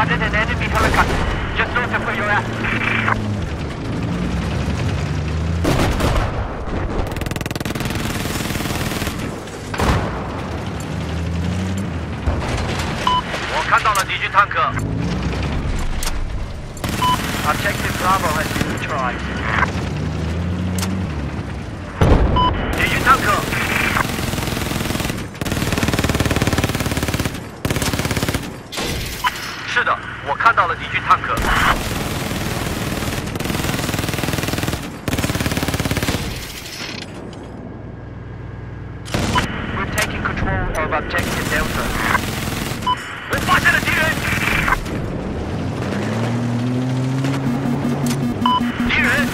spotted an enemy helicopter just north of where you're at. Objective Bravo has been neutralized. 敌军坦克。是的，我看到了敌军坦克。We're taking control of Objective Delta. 我发现了敌人。敌人。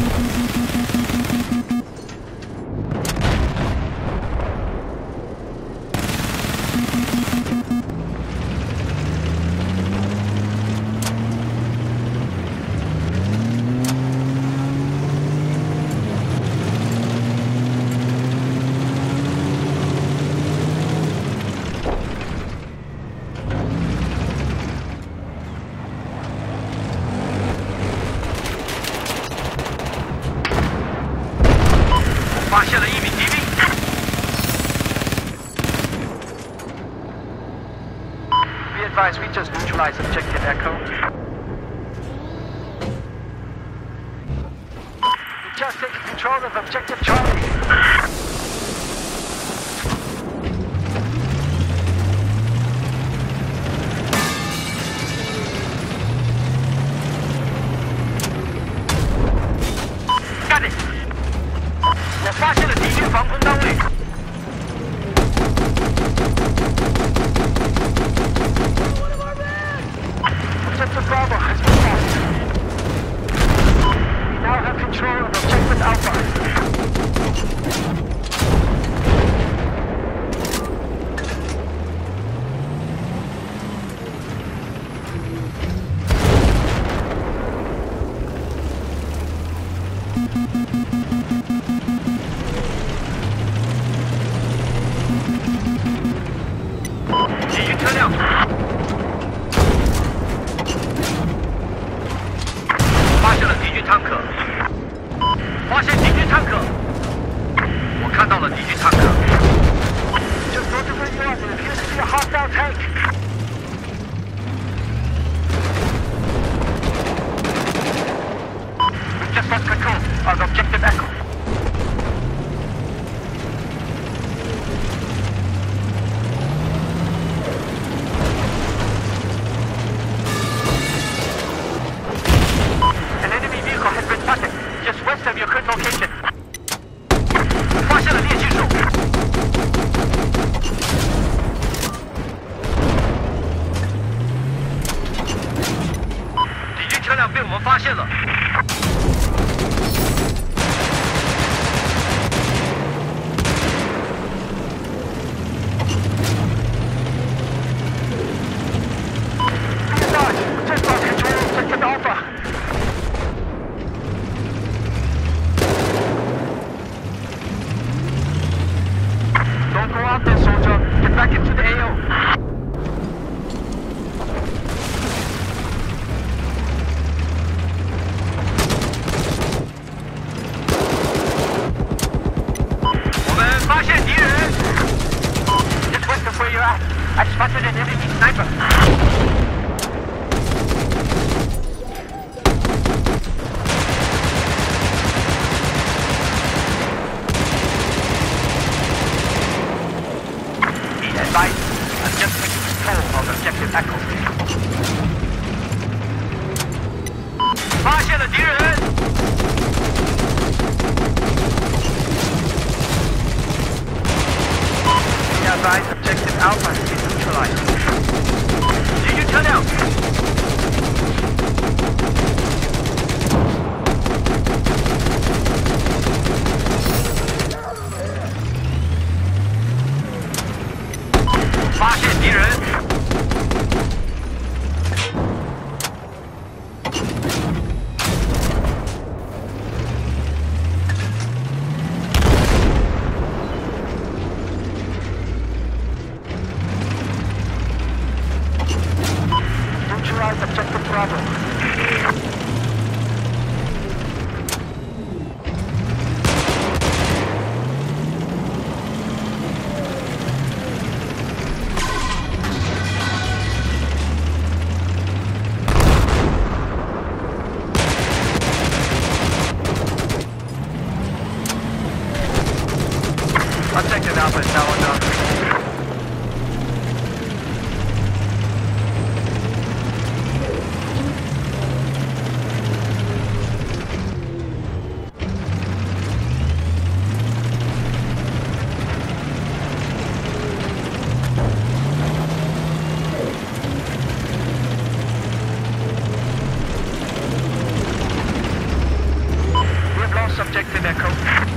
发现了一名敌兵。Be advised, we just neutralized Objective Echo. We just taken control of Objective Charlie. Got it. 我发现了敌军防空单位。Objective Bravo has been lost. We now have control of Objective Alpha.发现敌军坦克！我看到了敌军坦克。Just north of where you are, there appears to be a hostile tank. We've just lost control of Objective Echo. An enemy vehicle has been spotted just west of your current location. 发现了猎枪手。敌军车辆被我们发现了。Just lost control of Objective Alpha. Don't go out there, soldier. Get back into the AO. Just west of where you're at. I spotted an enemy sniper. I've just taken control of Objective Echo. 发现了敌人。Be advised, Objective Alpha has been neutralized. 敌军车辆。发现敌人。 neutralize objective Bravo. Objective Alpha is now under control. We have lost objective Echo.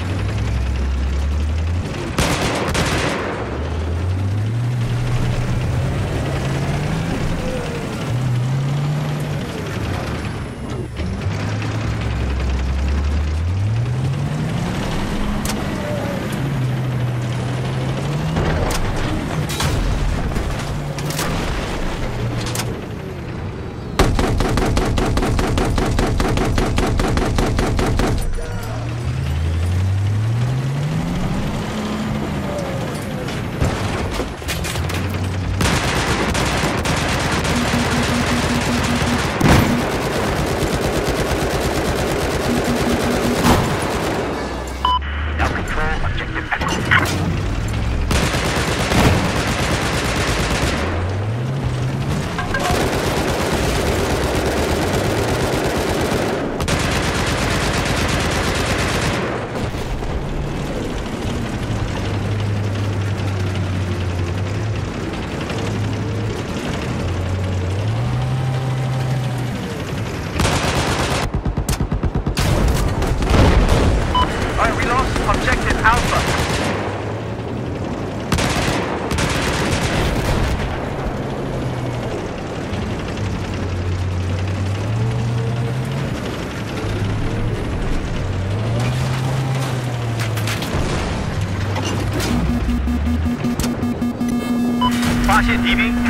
Objective Alpha. Phát hiện敌兵。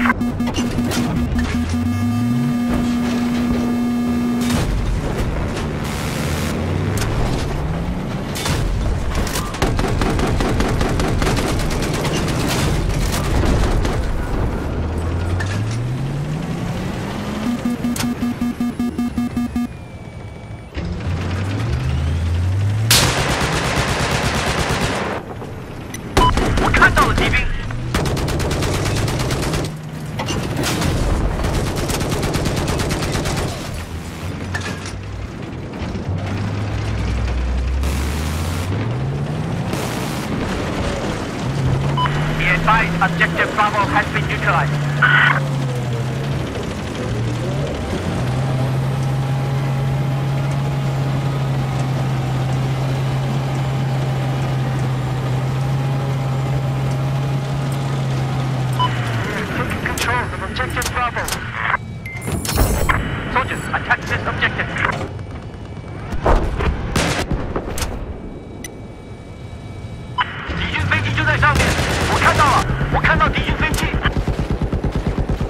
看到了敌兵。Be advised, objective Bravo has been neutralized. Objective Bravo. Soldiers, attack this objective. 敌军飞机就在上面，我看到了，我看到敌军飞机。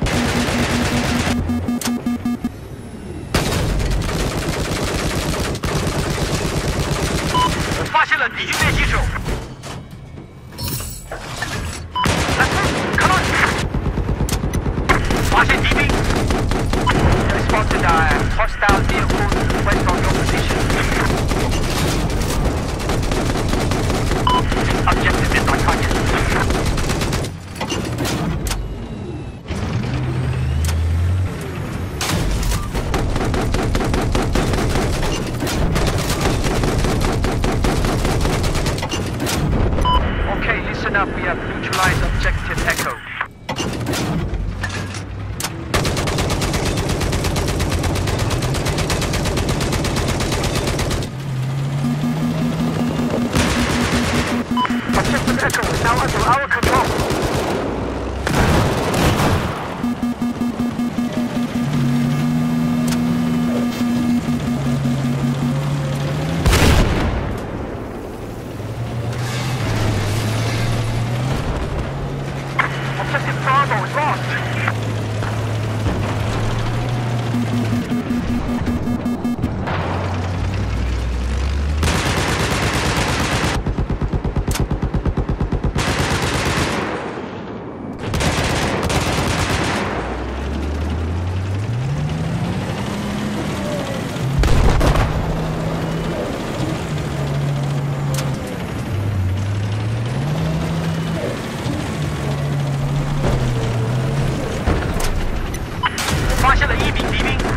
发现了一名敌兵，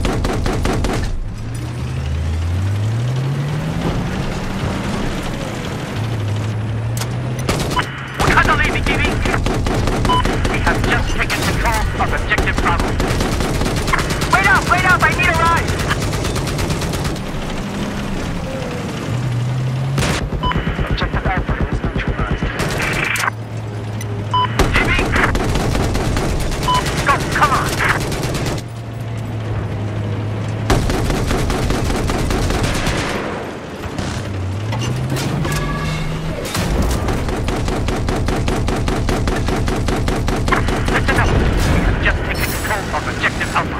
我看到了一名敌兵。We have just taken control of objective Bravo. Wait up! I need a ride. Objective Alpha is neutralized. 敌兵 ，Go, come on. Listen up. We have just taken control of objective Alpha.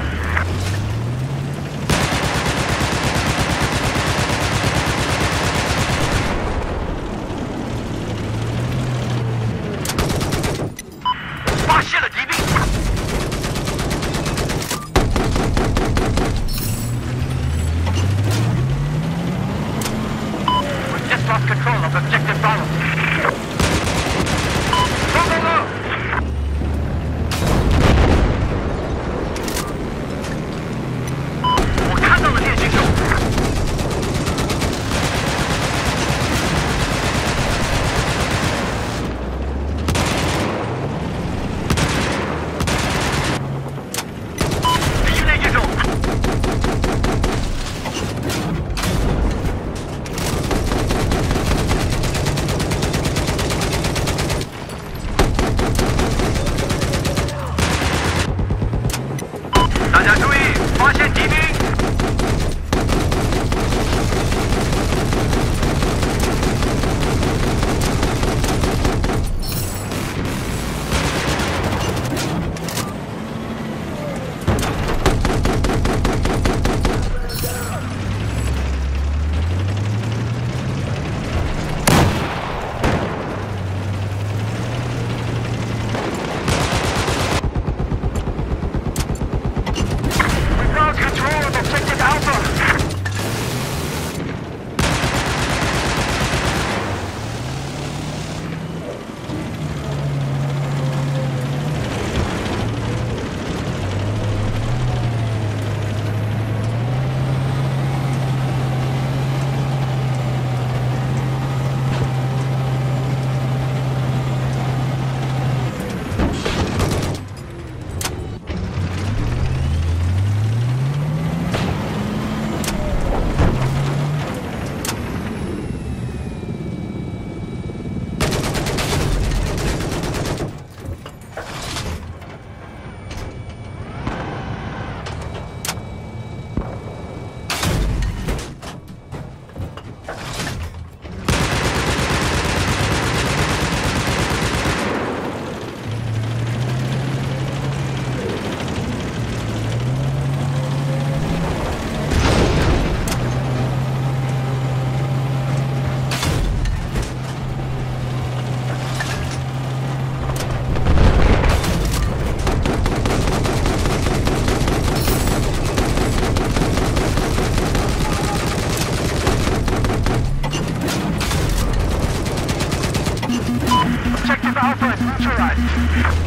We've just lost control of objective Bravo. Go! 我看到了猎击手。敌军猎击手。大家注意，发现敌兵！Control of objective Alpha! Objective Alpha is neutralized.